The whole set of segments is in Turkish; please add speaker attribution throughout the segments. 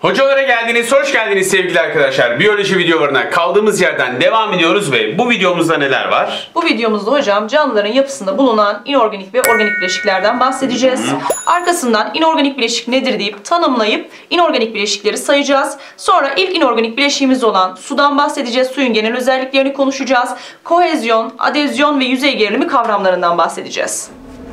Speaker 1: Hocalara geldiniz, hoş geldiniz sevgili arkadaşlar. Biyoloji videolarına kaldığımız yerden devam ediyoruz ve bu videomuzda neler var?
Speaker 2: Bu videomuzda hocam canlıların yapısında bulunan inorganik ve organik bileşiklerden bahsedeceğiz. Arkasından inorganik bileşik nedir deyip tanımlayıp inorganik bileşikleri sayacağız. Sonra ilk inorganik bileşiğimiz olan sudan bahsedeceğiz. Suyun genel özelliklerini konuşacağız. Kohezyon, adezyon ve yüzey gerilimi kavramlarından bahsedeceğiz.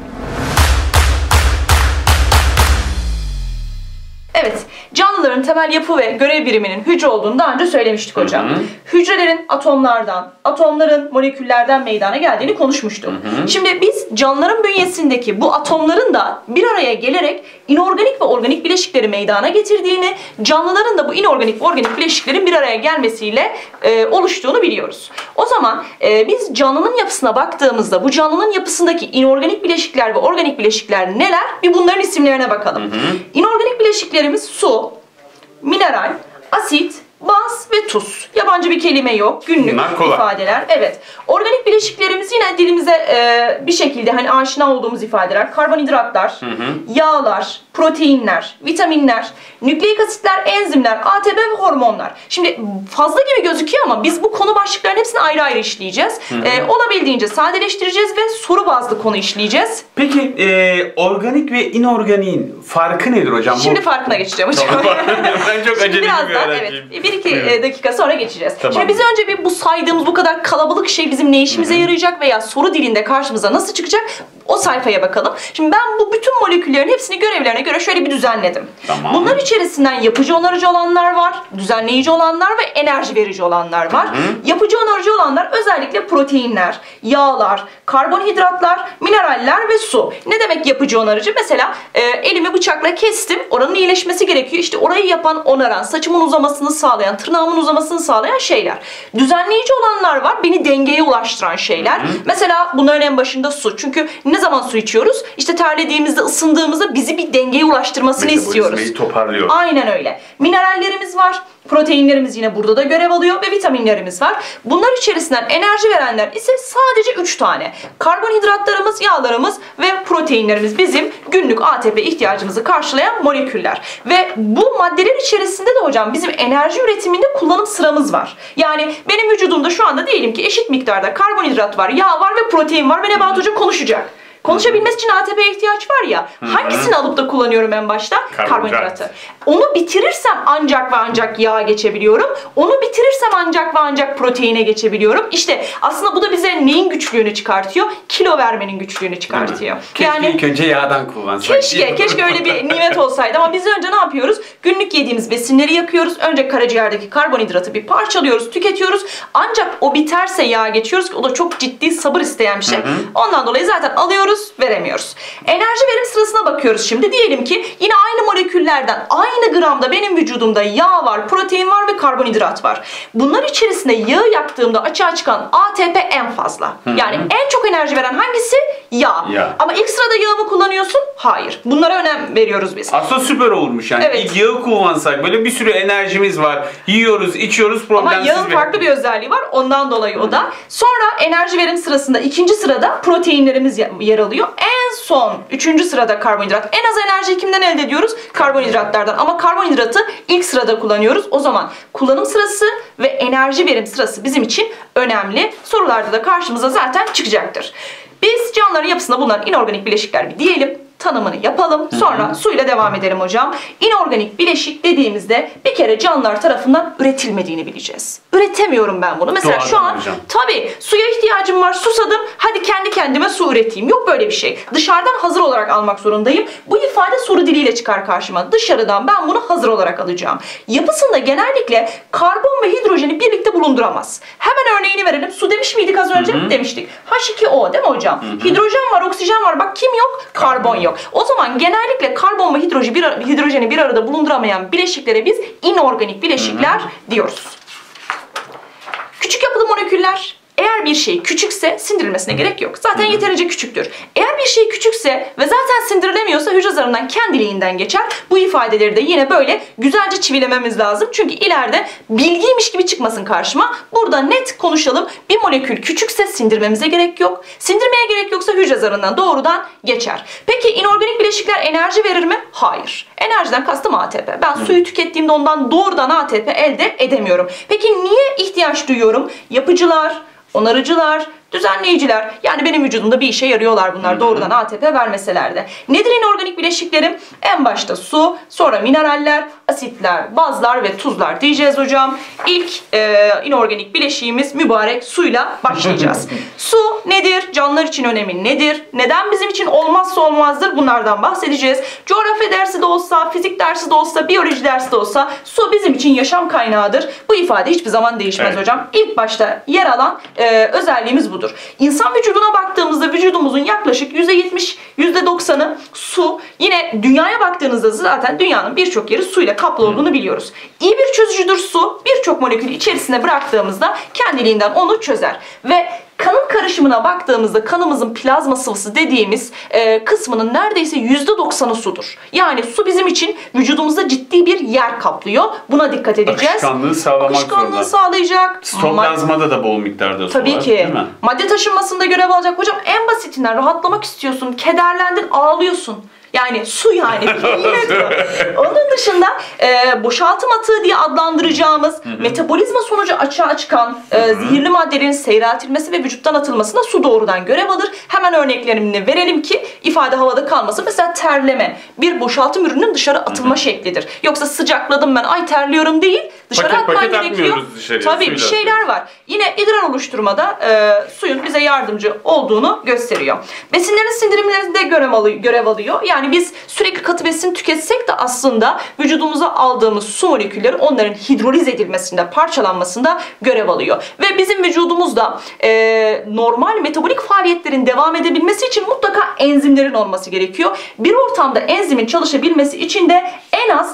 Speaker 2: Evet, canlıların temel yapı ve görev biriminin hücre olduğunu daha önce söylemiştik hocam. Hücrelerin atomlardan, atomların moleküllerden meydana geldiğini konuşmuştuk. Şimdi biz canlıların bünyesindeki bu atomların da bir araya gelerek inorganik ve organik bileşikleri meydana getirdiğini, canlıların da bu inorganik ve organik bileşiklerin bir araya gelmesiyle oluştuğunu biliyoruz. O zaman biz canlının yapısına baktığımızda bu canlının yapısındaki inorganik bileşikler ve organik bileşikler neler? Bir bunların isimlerine bakalım. İnorganik bileşiklerimiz su, mineral, asit, baz ve tuz. Yabancı bir kelime yok. Günlük ifadeler. Evet. Organik bileşiklerimiz yine dilimize bir şekilde hani aşina olduğumuz ifadeler. Karbonhidratlar, yağlar, proteinler, vitaminler, nükleik asitler, enzimler, ATP ve hormonlar. Şimdi fazla gibi gözüküyor ama biz bu konu başlıklarının hepsini ayrı ayrı işleyeceğiz. Olabildiğince sadeleştireceğiz ve soru bazlı konu işleyeceğiz.
Speaker 1: Peki organik ve inorganiğin farkı nedir hocam?
Speaker 2: Şimdi farkına geçeceğim hocam.
Speaker 1: Ben çok acele
Speaker 2: birazdan evet. 1-2 dakika sonra geçeceğiz. Tamam. Şimdi biz önce bu saydığımız bu kadar kalabalık şey bizim ne işimize yarayacak veya soru dilinde karşımıza nasıl çıkacak? O sayfaya bakalım. Şimdi ben bu bütün moleküllerin hepsini görevlerine göre şöyle bir düzenledim. Tamam. Bunlar içerisinden yapıcı onarıcı olanlar var, düzenleyici olanlar ve enerji verici olanlar var. Yapıcı onarıcı olanlar özellikle proteinler, yağlar, karbonhidratlar, mineraller ve su. Ne demek yapıcı onarıcı? Mesela elimi bıçakla kestim, oranın iyileşmesi gerekiyor. İşte orayı yapan, onaran, saçımın uzamasını sağlayan, tırnağımın uzamasını sağlayan şeyler. Düzenleyici olanlar var, beni dengeye ulaştıran şeyler. Mesela bunların en başında su. Çünkü ne zaman su içiyoruz? İşte terlediğimizde, ısındığımızda bizi bir dengeye ulaştırmasını istiyoruz.
Speaker 1: Metabolizmayı toparlıyor.
Speaker 2: Aynen öyle. Minerallerimiz var. Proteinlerimiz yine burada da görev alıyor ve vitaminlerimiz var. Bunlar içerisinden enerji verenler ise sadece 3 tane. Karbonhidratlarımız, yağlarımız ve proteinlerimiz bizim günlük ATP ihtiyacımızı karşılayan moleküller. Ve bu maddeler içerisinde de hocam bizim enerji üretiminde kullanım sıramız var. Yani benim vücudumda şu anda diyelim ki eşit miktarda karbonhidrat var, yağ var ve protein var ve Nebahat Hoca konuşacak. Konuşabilmesi için ATP'ye ihtiyaç var ya. Hangisini alıp da kullanıyorum en başta? Karbonhidratı. Onu bitirirsem ancak ve ancak yağa geçebiliyorum. Onu bitirirsem ancak ve ancak proteine geçebiliyorum. İşte aslında bu da bize neyin güçlüğünü çıkartıyor? Kilo vermenin güçlüğünü çıkartıyor.
Speaker 1: Keşke ilk önce yağdan kullansak.
Speaker 2: Keşke öyle bir nimet olsaydı ama biz önce ne yapıyoruz? Günlük yediğimiz besinleri yakıyoruz. Önce karaciğerdeki karbonhidratı bir parçalıyoruz, tüketiyoruz. Ancak o biterse yağa geçiyoruz ki o da çok ciddi sabır isteyen bir şey. Ondan dolayı zaten alıyoruz, veremiyoruz. Enerji verim sırasına bakıyoruz şimdi. Diyelim ki yine aynı moleküllerden aynı gramda benim vücudumda yağ var, protein var ve karbonhidrat var. Bunlar içerisinde yağı yaktığımda açığa çıkan ATP en fazla. Yani en çok enerji veren hangisi? Yağ. Ama ilk sırada yağı mı kullanıyorsun? Hayır. Bunlara önem veriyoruz biz.
Speaker 1: Aslında süper olmuş yani. Evet. İlk yağı kullansak böyle bir sürü enerjimiz var. Yiyoruz, içiyoruz, problemsiz.
Speaker 2: Ama yağın farklı bir özelliği var. Ondan dolayı o da. Sonra enerji verim sırasında ikinci sırada proteinlerimiz yer alıyor. En son 3. sırada karbonhidrat. En az enerjiyi kimden elde ediyoruz? Karbonhidratlardan. Ama karbonhidratı ilk sırada kullanıyoruz. O zaman kullanım sırası ve enerji verim sırası bizim için önemli. Sorularda da karşımıza zaten çıkacaktır. Biz canlıların yapısında bulunan inorganik bileşikler bir diyelim. Tanımını yapalım. Sonra suyla devam edelim hocam. İnorganik bileşik dediğimizde bir kere canlılar tarafından üretilmediğini bileceğiz. Üretemiyorum ben bunu. Mesela şu an tabii suya ihtiyacım var, susadım. Hadi kendi kendime su üreteyim. Yok böyle bir şey. Dışarıdan hazır olarak almak zorundayım. Bu ifade soru diliyle çıkar karşıma. Dışarıdan ben bunu hazır olarak alacağım. Yapısında genellikle karbon ve hidrojeni birlikte bulunduramaz. Hemen örneğini verelim. Su demiş miydik az önce? Demiştik. H2O değil mi hocam? Hidrojen var, oksijen var. Bak kim yok? Karbon yok. O zaman genellikle karbon ve hidrojeni bir arada bulunduramayan bileşiklere biz inorganik bileşikler diyoruz. Küçük yapılı moleküller Eğer bir şey küçükse sindirilmesine gerek yok. Zaten yeterince küçüktür. Eğer bir şey küçükse ve zaten sindirilemiyorsa hücre zarından kendiliğinden geçer. Bu ifadeleri de yine böyle güzelce çivilememiz lazım. Çünkü ileride bilgiymiş gibi çıkmasın karşıma. Burada net konuşalım. Bir molekül küçükse sindirmemize gerek yok. Sindirmeye gerek yoksa hücre zarından doğrudan geçer. Peki inorganik bileşikler enerji verir mi? Hayır. Enerjiden kastım ATP. Ben suyu tükettiğimde ondan doğrudan ATP elde edemiyorum. Peki niye ihtiyaç duyuyorum? Yapıcılar, onarıcılar, düzenleyiciler. Yani benim vücudumda bir işe yarıyorlar bunlar doğrudan ATP vermeseler de. Nedir inorganik bileşiklerim? En başta su, sonra mineraller, asitler, bazlar ve tuzlar diyeceğiz hocam. İlk inorganik bileşiğimiz mübarek suyla başlayacağız. Su nedir? Canlılar için önemi nedir? Neden bizim için olmazsa olmazdır? Bunlardan bahsedeceğiz. Coğrafya dersi de olsa, fizik dersi de olsa, biyoloji dersi de olsa su bizim için yaşam kaynağıdır. Bu ifade hiçbir zaman değişmez hocam. İlk başta yer alan özelliğimiz budur. İnsan vücuduna baktığımızda vücudumuzun yaklaşık %70, %90'ı su. Yine dünyaya baktığınızda zaten dünyanın birçok yeri suyla kaplı olduğunu biliyoruz. İyi bir çözücüdür su. Birçok molekülü içerisine bıraktığımızda kendiliğinden onu çözer. Ve kanın karışımına baktığımızda kanımızın plazma sıvısı dediğimiz kısmının neredeyse %90'ı sudur. Yani su bizim için vücudumuzda ciddi bir yer kaplıyor. Buna dikkat edeceğiz.
Speaker 1: Akışkanlığı sağlamak zorunda.
Speaker 2: Akışkanlığı sağlayacak.
Speaker 1: Sitoplazmada da bol miktarda su
Speaker 2: Tabii
Speaker 1: var,
Speaker 2: ki.
Speaker 1: değil mi?
Speaker 2: Madde taşınmasında görev alacak. Hocam en basitinden rahatlamak istiyorsun, kederlendin, ağlıyorsun. Yani su yani. Onun dışında boşaltım atığı diye adlandıracağımız metabolizma sonucu açığa çıkan zehirli maddelerin seyreltilmesi ve vücuttan atılmasına su doğrudan görev alır. Hemen örneklerini verelim ki ifade havada kalmasın. Mesela terleme bir boşaltım ürününün dışarı atılma şeklidir. Yoksa sıcakladım ben ay terliyorum değil. Dışarı atman gerekiyor. Tabii bir şeyler var. Yine idrar oluşturmada suyun bize yardımcı olduğunu gösteriyor. Besinlerin sindirimlerinde görev alıyor. Yani biz sürekli katı besin tüketsek de aslında vücudumuza aldığımız su molekülleri onların hidroliz edilmesinde, parçalanmasında görev alıyor. Ve bizim vücudumuzda normal metabolik faaliyetlerin devam edebilmesi için mutlaka enzimlerin olması gerekiyor. Bir ortamda enzimin çalışabilmesi için de en az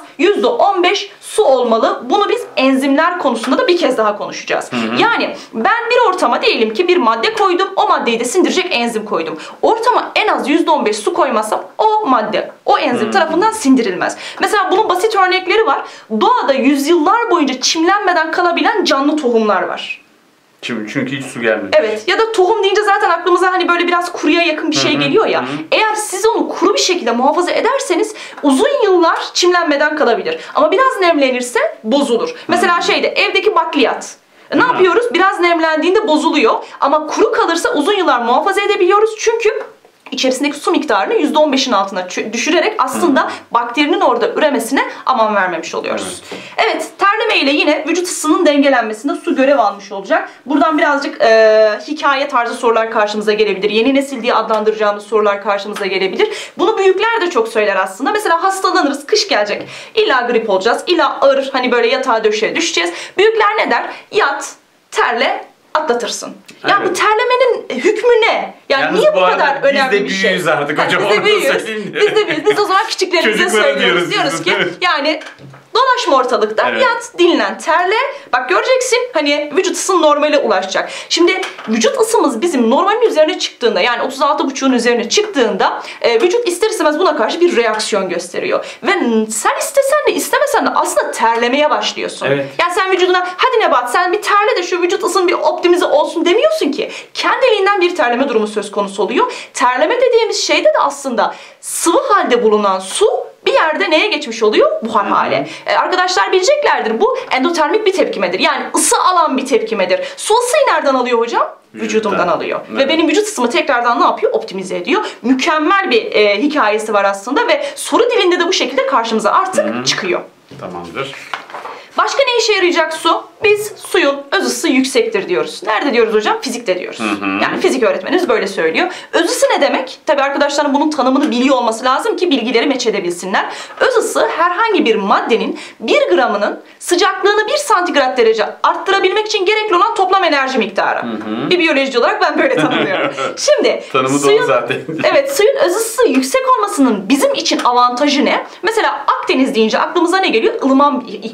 Speaker 2: %15 su olmalı. Bunu biz enzimler konusunda da bir kez daha konuşacağız. Yani ben bir ortama diyelim ki bir madde koydum. O maddeyi de sindirecek enzim koydum. Ortama en az %15 su koymazsam o madde, o enzim tarafından sindirilmez. Mesela bunun basit örnekleri var. Doğada yüzyıllar boyunca çimlenmeden kalabilen canlı tohumlar var.
Speaker 1: Çünkü hiç su gelmiyor.
Speaker 2: Evet ya da tohum deyince zaten aklımıza hani böyle biraz kuruya yakın bir şey geliyor ya. Eğer siz onu kuru bir şekilde muhafaza ederseniz uzun yıllar çimlenmeden kalabilir. Ama biraz nemlenirse bozulur. Mesela evdeki bakliyat. Ne yapıyoruz? Biraz nemlendiğinde bozuluyor. Ama kuru kalırsa uzun yıllar muhafaza edebiliyoruz. Çünkü içerisindeki su miktarını %15'in altına düşürerek aslında bakterinin orada üremesine aman vermemiş oluyoruz. Evet, terleme ile yine vücut ısısının dengelenmesinde su görev almış olacak. Buradan birazcık hikaye tarzı sorular karşımıza gelebilir. Yeni nesil diye adlandıracağımız sorular karşımıza gelebilir. Bunu büyükler de çok söyler aslında. Mesela hastalanırız, kış gelecek. İlla grip olacağız, illa ağır hani böyle yatağa döşeye düşeceğiz. Büyükler ne der? Yat, terle, atlatırsın. Evet. Ya bu terlemenin hükmü ne? Yani
Speaker 1: yalnız
Speaker 2: niye bu kadar önemli bir şey?
Speaker 1: Biz de büyüğüz artık hocam.
Speaker 2: Biz de büyüğüz. Biz o zaman küçüklerimize söylüyoruz. Diyoruz ki yani dolaşma ortalıkta, yat, dinlen, terle. Bak göreceksin hani vücut ısın normale ulaşacak. Şimdi vücut ısımız bizim normalin üzerine çıktığında yani 36,5'un üzerine çıktığında vücut ister istemez buna karşı bir reaksiyon gösteriyor. Ve sen istesen de istemesen de aslında terlemeye başlıyorsun. Evet. Yani sen vücuduna hadi Nebat sen bir terle de şu vücut ısın bir optimize olsun demiyorsun ki. Kendiliğinden bir terleme durumu söz konusu oluyor. Terleme dediğimiz şeyde de aslında sıvı halde bulunan su bir yerde neye geçmiş oluyor? Buhar hale. Arkadaşlar bileceklerdir. Bu endotermik bir tepkimedir. Yani ısı alan bir tepkimedir. Su ısıyı nereden alıyor hocam? Vücudumdan alıyor. Evet. Ve benim vücut ısımı tekrardan ne yapıyor? Optimize ediyor. Mükemmel bir hikayesi var aslında ve soru dilinde de bu şekilde karşımıza artık çıkıyor.
Speaker 1: Tamamdır.
Speaker 2: Başka ne işe yarayacak su? Biz suyun öz ısısı yüksektir diyoruz. Nerede diyoruz hocam? Fizikte diyoruz. Yani fizik öğretmenimiz böyle söylüyor. Öz ısı ne demek? Tabii arkadaşların bunun tanımını biliyor olması lazım ki bilgileri meç edebilsinler. Öz ısı herhangi bir maddenin 1 gramının sıcaklığını 1 santigrat derece arttırabilmek için gerekli olan toplam enerji miktarı. Bir biyoloji olarak ben böyle tanımlıyorum. Şimdi
Speaker 1: tanımı zaten.
Speaker 2: Evet, suyun öz ısısı yüksek olmasının bizim için avantajı ne? Mesela Akdeniz deyince aklımıza ne geliyor? Ilıman iklim geliyor.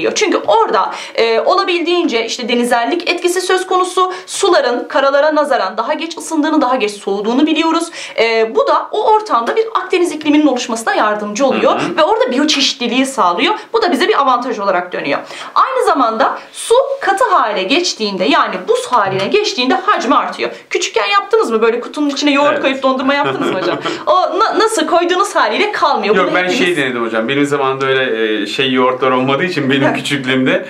Speaker 2: geliyor. Çünkü orada olabildiğince işte denizellik etkisi söz konusu. Suların karalara nazaran daha geç ısındığını, daha geç soğuduğunu biliyoruz. Bu da o ortamda bir Akdeniz ikliminin oluşmasına yardımcı oluyor ve orada biyoçeşitliliği sağlıyor. Bu da bize bir avantaj olarak dönüyor. Aynı zamanda su katı hale geçtiğinde, yani buz haline geçtiğinde hacmi artıyor. Küçükken yaptınız mı böyle kutunun içine yoğurt koyup dondurma yaptınız mı hocam? O nasıl koyduğunuz haliyle kalmıyor.
Speaker 1: Yok,
Speaker 2: Bunu
Speaker 1: ben
Speaker 2: hepimiz...
Speaker 1: denedim hocam. Benim zamanımda öyle yoğurtlar olmadığı için benim küçüklüğümde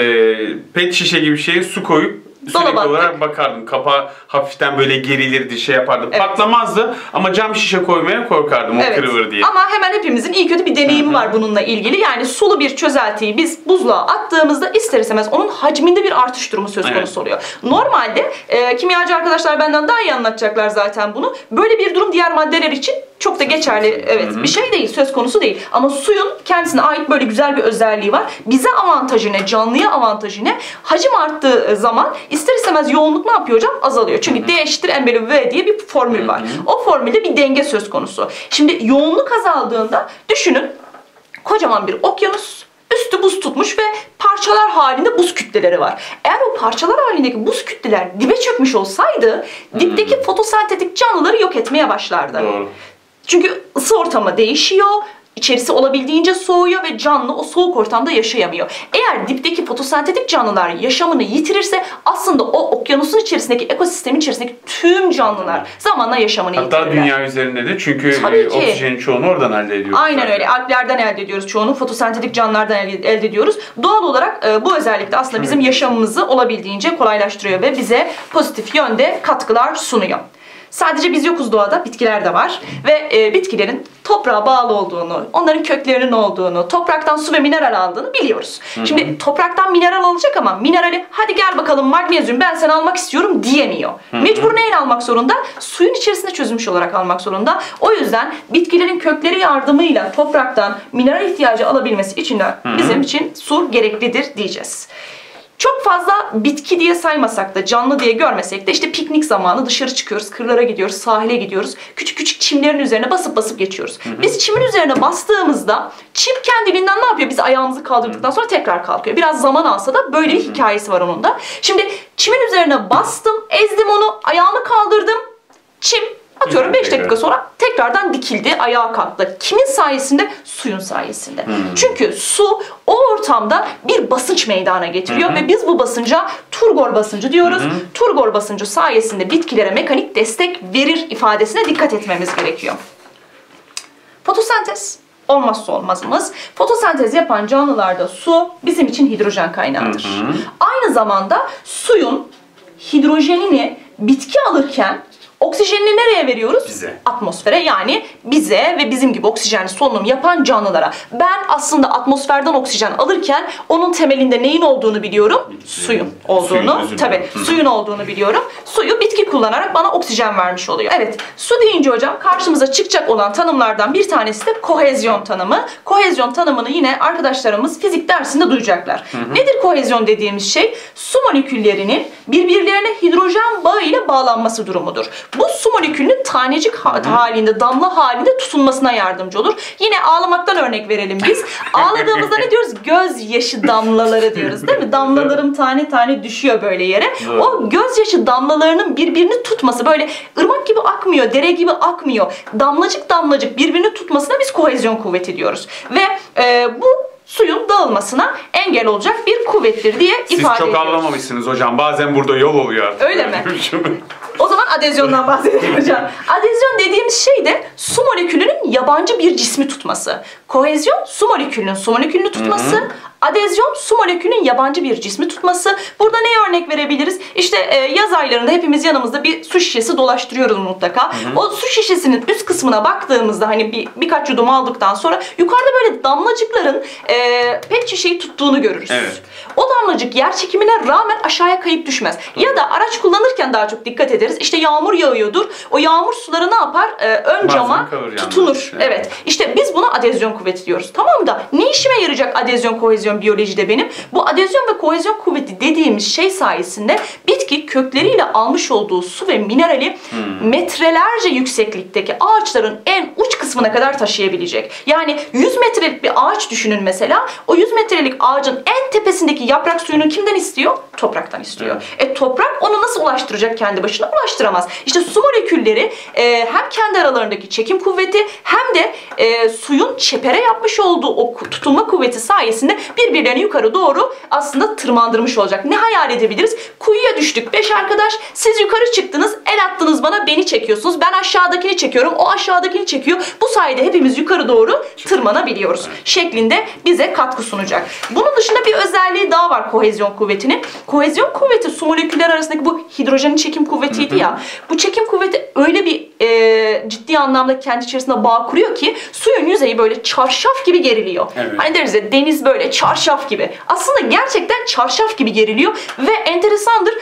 Speaker 1: pet şişe gibi şeye su koyup sürekli olarak bakardım. Kapağı hafiften böyle gerilirdi, yapardım. Evet. Patlamazdı ama cam şişe koymaya korkardım, o kırılır diye.
Speaker 2: Ama hemen hepimizin iyi kötü bir deneyimi var bununla ilgili. Yani sulu bir çözeltiyi biz buzluğa attığımızda ister istemez onun hacminde bir artış durumu söz konusu oluyor. Normalde kimyacı arkadaşlar benden daha iyi anlatacaklar zaten bunu. Böyle bir durum diğer maddeler için çok da geçerli bir şey değil, söz konusu değil. Ama suyun kendisine ait böyle güzel bir özelliği var. Bize avantajı ne, canlıya avantajı ne? Hacim arttığı zaman ister istemez yoğunluk ne yapıyor hocam? Azalıyor. Çünkü D eşittir M bölü V diye bir formül var. O formülde bir denge söz konusu. Şimdi yoğunluk azaldığında düşünün, kocaman bir okyanus, üstü buz tutmuş ve parçalar halinde buz kütleleri var. Eğer o parçalar halindeki buz kütleler dibe çökmüş olsaydı dipteki fotosentetik canlıları yok etmeye başlardı.
Speaker 1: Doğru.
Speaker 2: Çünkü ısı ortamı değişiyor, içerisi olabildiğince soğuyor ve canlı o soğuk ortamda yaşayamıyor. Eğer dipteki fotosentetik canlılar yaşamını yitirirse aslında o okyanusun içerisindeki, ekosistemin içerisindeki tüm canlılar zamanla yaşamını yitirirler.
Speaker 1: Hatta dünya üzerinde de, çünkü oksijenin çoğunu oradan elde ediyoruz.
Speaker 2: Aynen öyle. Alplerden elde ediyoruz çoğunu. Fotosentetik canlılardan elde ediyoruz. Doğal olarak bu özellik de aslında bizim yaşamımızı olabildiğince kolaylaştırıyor ve bize pozitif yönde katkılar sunuyor. Sadece biz yokuz doğada, bitkiler de var ve bitkilerin toprağa bağlı olduğunu, onların köklerinin olduğunu, topraktan su ve mineral aldığını biliyoruz. Şimdi topraktan mineral alacak ama minerali hadi gel bakalım magnezyum ben seni almak istiyorum diyemiyor. Mecbur neyle almak zorunda? Suyun içerisinde çözülmüş olarak almak zorunda. O yüzden bitkilerin kökleri yardımıyla topraktan mineral ihtiyacı alabilmesi için de bizim için su gereklidir diyeceğiz. Çok fazla bitki diye saymasak da, canlı diye görmesek de işte piknik zamanı dışarı çıkıyoruz, kırlara gidiyoruz, sahile gidiyoruz. Küçük küçük çimlerin üzerine basıp basıp geçiyoruz. Biz çimin üzerine bastığımızda çim kendiliğinden ne yapıyor? Biz ayağımızı kaldırdıktan sonra tekrar kalkıyor. Biraz zaman alsa da böyle bir hikayesi var onun da. Şimdi çimin üzerine bastım, ezdim onu, ayağımı kaldırdım. Çim atıyorum 5 dakika sonra tekrardan dikildi, ayağa kalktı. Kimin sayesinde? Suyun sayesinde. Çünkü su o ortamda bir basınç meydana getiriyor ve biz bu basınca turgor basıncı diyoruz. Turgor basıncı sayesinde bitkilere mekanik destek verir ifadesine dikkat etmemiz gerekiyor. Fotosentez olmazsa olmazımız. Fotosentez yapan canlılarda su bizim için hidrojen kaynağıdır. Aynı zamanda suyun hidrojenini bitki alırken oksijenini nereye veriyoruz?
Speaker 1: Bize.
Speaker 2: Atmosfere, yani bize ve bizim gibi oksijenli solunum yapan canlılara. Ben aslında atmosferden oksijen alırken onun temelinde neyin olduğunu biliyorum? Suyun olduğunu. Suyun olduğunu biliyorum. Suyu bitki kullanarak bana oksijen vermiş oluyor. Evet, su deyince hocam karşımıza çıkacak olan tanımlardan bir tanesi de kohezyon tanımı. Kohezyon tanımını yine arkadaşlarımız fizik dersinde duyacaklar. Nedir kohezyon dediğimiz şey? Su moleküllerinin birbirlerine hidrojen bağı ile bağlanması durumudur. Bu su molekülünün tanecik halinde, damla halinde tutunmasına yardımcı olur. Yine ağlamaktan örnek verelim biz. Ağladığımızda ne diyoruz? Gözyaşı damlaları diyoruz, değil mi? Damlalarım tane tane düşüyor böyle yere. O gözyaşı damlalarının birbirini tutması, böyle ırmak gibi akmıyor, dere gibi akmıyor. Damlacık damlacık birbirini tutmasına biz kohezyon kuvveti diyoruz. Ve bu suyun dağılmasına engel olacak bir kuvvettir diye ifade ediyoruz.
Speaker 1: Siz çok anlamamışsınız hocam. Bazen burada yol oluyor.
Speaker 2: Öyle mi? O zaman adezyondan bahsedelim hocam. Adezyon dediğimiz şey de su molekülünün yabancı bir cismi tutması. Kohezyon su molekülünün tutması. Adezyon su molekülünün yabancı bir cismi tutması. Burada neye örnek verebiliriz? İşte yaz aylarında hepimiz yanımızda bir su şişesi dolaştırıyoruz mutlaka. O su şişesinin üst kısmına baktığımızda hani birkaç yudum aldıktan sonra yukarıda böyle damlacıkların pet şişeyi tuttuğunu görürüz.
Speaker 1: Evet.
Speaker 2: O damlacık yer çekimine rağmen aşağıya kayıp düşmez. Ya da araç kullanırken daha çok dikkat ederiz. İşte yağmur yağıyordur. O yağmur suları ne yapar? Ön cama tutunur. Evet. İşte biz buna adezyon kuvveti diyoruz. Tamam da ne işime yarayacak adezyon kohezyon istiyorum biyolojide benim. Bu adezyon ve kohezyon kuvveti dediğimiz şey sayesinde bitki kökleriyle almış olduğu su ve minerali metrelerce yükseklikteki ağaçların en uç kısmına kadar taşıyabilecek. Yani 100 metrelik bir ağaç düşünün mesela. O 100 metrelik ağacın en tepesindeki yaprak suyunu kimden istiyor? Topraktan istiyor. Toprak onu nasıl ulaştıracak kendi başına? Ulaştıramaz. İşte su molekülleri hem kendi aralarındaki çekim kuvveti hem de suyun çepere yapmış olduğu o tutunma kuvveti sayesinde birbirlerini yukarı doğru aslında tırmandırmış olacak. Ne hayal edebiliriz? Kuyuya düştük 5 arkadaş. Siz yukarı çıktınız, el attınız bana, beni çekiyorsunuz. Ben aşağıdakini çekiyorum, o aşağıdakini çekiyor. Bu sayede hepimiz yukarı doğru tırmanabiliyoruz şeklinde bize katkı sunacak. Bunun dışında bir özelliği daha var kohezyon kuvvetinin. Kohezyon kuvveti su molekülleri arasındaki bu hidrojenin çekim kuvvetiydi ya. Bu çekim kuvveti öyle bir ciddi anlamda kendi içerisinde bağ kuruyor ki suyun yüzeyi böyle çarşaf gibi geriliyor. Hani deriz ya, deniz böyle çarşaf gibi. Aslında gerçekten çarşaf gibi geriliyor ve enteresandır.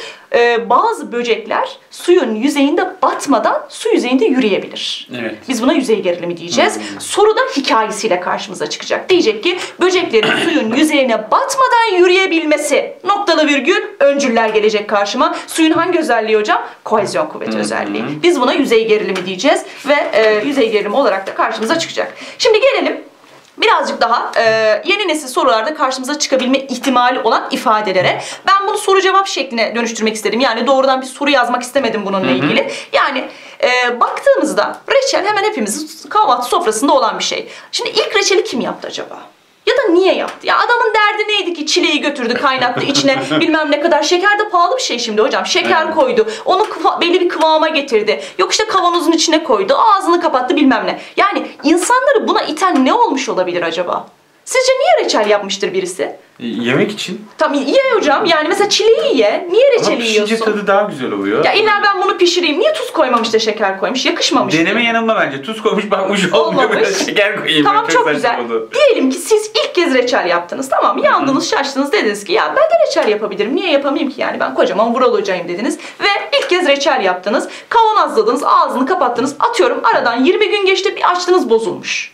Speaker 2: Bazı böcekler suyun yüzeyinde batmadan su yüzeyinde yürüyebilir. Biz buna yüzey gerilimi diyeceğiz. Soru da hikayesiyle karşımıza çıkacak. Diyecek ki böceklerin suyun yüzeyine batmadan yürüyebilmesi. Noktalı virgül öncüller gelecek karşıma. Suyun hangi özelliği hocam? Kohezyon kuvveti özelliği. Biz buna yüzey gerilimi diyeceğiz ve yüzey gerilimi olarak da karşımıza çıkacak. Şimdi gelelim birazcık daha yeni nesil sorularda karşımıza çıkabilme ihtimali olan ifadelere. Ben bunu soru cevap şekline dönüştürmek istedim. Yani doğrudan bir soru yazmak istemedim bununla ilgili. Yani baktığımızda reçel hemen hepimizin kahvaltı sofrasında olan bir şey. Şimdi ilk reçeli kim yaptı acaba? Ya da niye yaptı? Ya adamın derdi neydi ki çileği götürdü, kaynattı içine bilmem ne kadar. Şeker de pahalı bir şey şimdi hocam. Şeker koydu. Onu belli bir kıvama getirdi. Yok işte kavanozun içine koydu. Ağzını kapattı bilmem ne. Yani insanları buna iten ne olmuş olabilir acaba? Sizce niye reçel yapmıştır birisi?
Speaker 1: Yemek için.
Speaker 2: Tamam ye hocam. Yani mesela çileği ye. Niye reçeli yiyorsun?
Speaker 1: Ama pişince tadı daha güzel oluyor.
Speaker 2: Ya illa ben bunu pişireyim. Niye tuz koymamış da şeker koymuş? Yakışmamış.
Speaker 1: Deneme yanılma bence. Tuz koymuş bakmış olmuyor. Şeker koyayım.
Speaker 2: Tamam çok güzel. Diyelim ki siz ilk kez reçel yaptınız. Tamam yandınız şaştınız dediniz ki ya ben de reçel yapabilirim. Niye yapamayayım ki yani ben kocaman Vural hocayım dediniz. Ve ilk kez reçel yaptınız. Kavanozladınız, ağzını kapattınız. Atıyorum aradan 20 gün geçti, bir açtınız bozulmuş.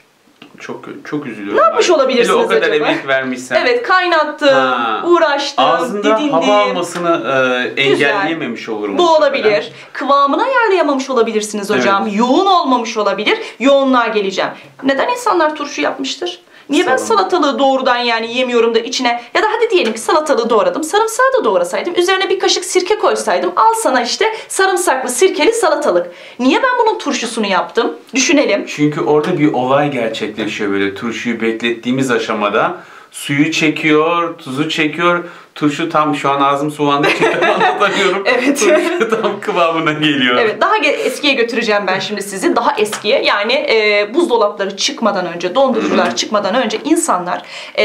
Speaker 1: Çok üzülüyorum.
Speaker 2: Ne yapmış olabilirsiniz acaba?
Speaker 1: O kadar emek vermişsen.
Speaker 2: Evet kaynattım, uğraştım,
Speaker 1: ağzında
Speaker 2: didindim.
Speaker 1: hava almasını engelleyememiş olurum.
Speaker 2: Bu olabilir. Kıvamını ayarlayamamış olabilirsiniz hocam. Evet. Yoğun olmamış olabilir. Yoğunluğa geleceğim. Neden insanlar turşu yapmıştır? Niye ben salatalığı doğrudan yani yemiyorum da içine ya da hadi diyelim ki salatalığı doğradım, sarımsağı da doğrasaydım, üzerine bir kaşık sirke koysaydım, al sana işte sarımsaklı sirkeli salatalık. Niye ben bunun turşusunu yaptım? Düşünelim.
Speaker 1: Çünkü orada bir olay gerçekleşiyor böyle turşuyu beklettiğimiz aşamada. Suyu çekiyor, tuzu çekiyor. Turşu tam şu an ağzım sulandı çünkü anlatamıyorum.
Speaker 2: Evet.
Speaker 1: Turşu tam kıvamına geliyor.
Speaker 2: Evet, daha eskiye götüreceğim ben şimdi sizi. Daha eskiye yani buzdolapları çıkmadan önce, dondurucular çıkmadan önce insanlar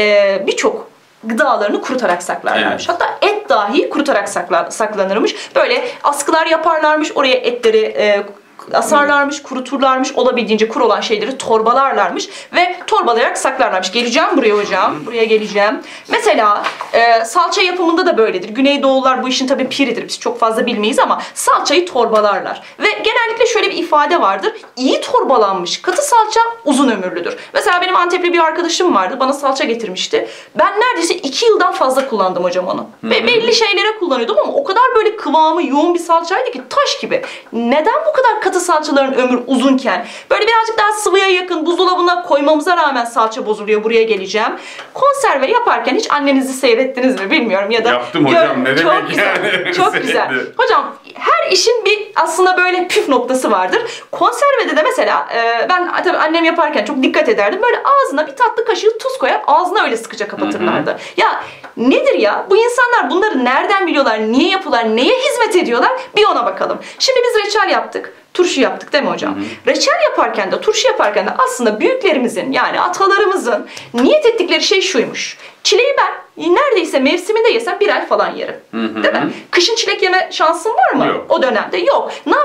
Speaker 2: birçok gıdalarını kurutarak saklarlarmış. Evet. Hatta et dahi kurutarak saklanırmış. Böyle askılar yaparlarmış, oraya etleri asarlarmış, kuruturlarmış, olabildiğince kuru olan şeyleri torbalarlarmış ve torbalayarak saklarlarmış. Geleceğim buraya hocam, buraya geleceğim. Mesela salça yapımında da böyledir. Güneydoğullar bu işin tabii piridir. Biz çok fazla bilmeyiz ama salçayı torbalarlar. Ve genellikle şöyle bir ifade vardır. İyi torbalanmış katı salça uzun ömürlüdür. Mesela benim Antepli bir arkadaşım vardı. Bana salça getirmişti. Ben neredeyse 2 yıldan fazla kullandım hocam onu. Ve belli şeylere kullanıyordum ama o kadar böyle kıvamı yoğun bir salçaydı ki taş gibi. Neden bu kadar katı salçaların ömür uzunken böyle birazcık daha sıvıya yakın buzdolabına koymamıza rağmen salça bozuluyor? Buraya geleceğim. Konserve yaparken hiç annenizi seyrettiniz mi bilmiyorum ya da
Speaker 1: yaptım hocam, ne demek
Speaker 2: güzel,
Speaker 1: yani?
Speaker 2: çok güzel. Hocam her işin bir aslında böyle püf noktası vardır. Konservede de mesela ben tabii annem yaparken çok dikkat ederdim. Böyle ağzına bir tatlı kaşığı tuz koyar, ağzına öyle sıkıca kapatırlardı. Ya nedir ya? Bu insanlar bunları nereden biliyorlar? Niye yapıyorlar? Neye hizmet ediyorlar? Bir ona bakalım. Şimdi biz reçel yaptık. Turşu yaptık değil mi hocam? Reçel yaparken de, turşu yaparken de aslında büyüklerimizin yani atalarımızın niyet ettikleri şey şuymuş. Çileği ben neredeyse mevsiminde yesem 1 ay falan yerim. Değil mi? Kışın çilek yeme şansım var mı?
Speaker 1: Yok.
Speaker 2: O dönemde yok. Ne yapıyorum?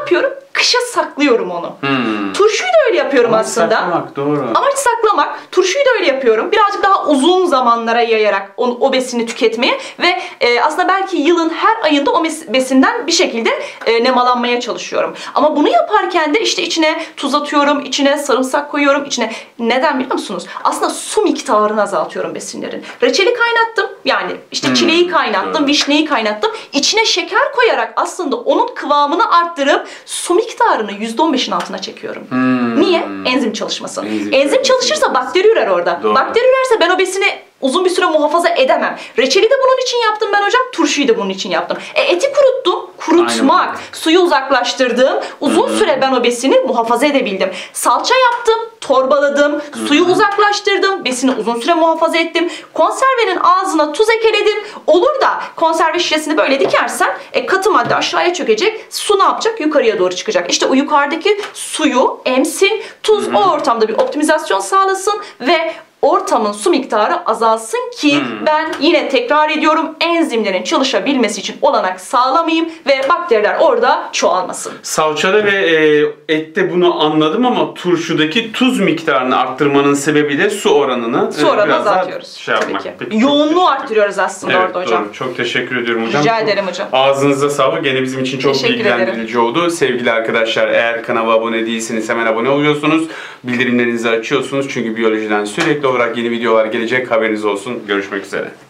Speaker 2: kışa saklıyorum onu. Turşuyu da öyle yapıyorum aslında.
Speaker 1: Saklamak, doğru.
Speaker 2: Amaç saklamak. Turşuyu da öyle yapıyorum. Birazcık daha uzun zamanlara yayarak o besini tüketmeye ve aslında belki yılın her ayında o besinden bir şekilde nemalanmaya çalışıyorum. Ama bunu yaparken de işte içine tuz atıyorum, içine sarımsak koyuyorum, içine neden biliyor musunuz? Aslında su miktarını azaltıyorum besinlerin. Reçeli kaynattım. Yani işte çileği kaynattım, vişneyi kaynattım. İçine şeker koyarak aslında onun kıvamını arttırıp su miktarını %15'in altına çekiyorum. Niye? Enzim çalışmasın. Enzim çalışırsa bakteri ürer orada.
Speaker 1: Doğru.
Speaker 2: Bakteri ürerse ben o besini uzun bir süre muhafaza edemem. Reçeli de bunun için yaptım ben hocam. Turşuyu da bunun için yaptım. Eti kuruttum. Kurutmak. Aynen. Suyu uzaklaştırdım. Uzun süre ben o besini muhafaza edebildim. Salça yaptım. Torbaladım. Suyu uzaklaştırdım. Besini uzun süre muhafaza ettim. Konservenin ağzına tuz ekledim. Olur da konserve şişesini böyle dikersen katı madde aşağıya çökecek. Su ne yapacak? Yukarıya doğru çıkacak. İşte o yukarıdaki suyu emsin. Tuz o ortamda bir optimizasyon sağlasın ve ortamın su miktarı azalsın ki ben yine tekrar ediyorum enzimlerin çalışabilmesi için olanak sağlamayayım ve bakteriler orada çoğalmasın.
Speaker 1: Salçada ve ette bunu anladım ama turşudaki tuz miktarını arttırmanın sebebi de su oranını biraz
Speaker 2: azaltıyoruz.
Speaker 1: Daha yapmak.
Speaker 2: Tabii ki. Peki, yoğunluğu arttırıyoruz aslında orada hocam.
Speaker 1: Doğru. Çok teşekkür ediyorum hocam.
Speaker 2: Rica ederim hocam.
Speaker 1: Ağzınıza sağlık. Gene bizim için çok bilgilendirici oldu. Sevgili arkadaşlar, eğer kanala abone değilseniz hemen abone oluyorsunuz. Bildirimlerinizi açıyorsunuz çünkü biyolojiden sürekli olarak yeni videolar gelecek, haberiniz olsun. Görüşmek üzere.